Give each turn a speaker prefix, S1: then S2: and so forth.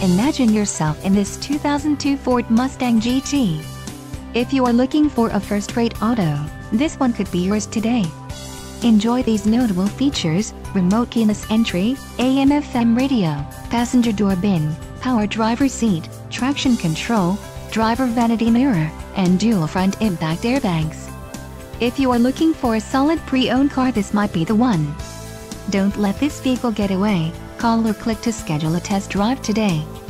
S1: Imagine yourself in this 2002 Ford Mustang GT. If you are looking for a first-rate auto, this one could be yours today. Enjoy these notable features: remote keyless entry, AM/FM radio, passenger door bin, power driver seat, traction control, driver vanity mirror, and dual front impact airbags. If you are looking for a solid pre-owned car, this might be the one. Don't let this vehicle get away. Call or click to schedule a test drive today.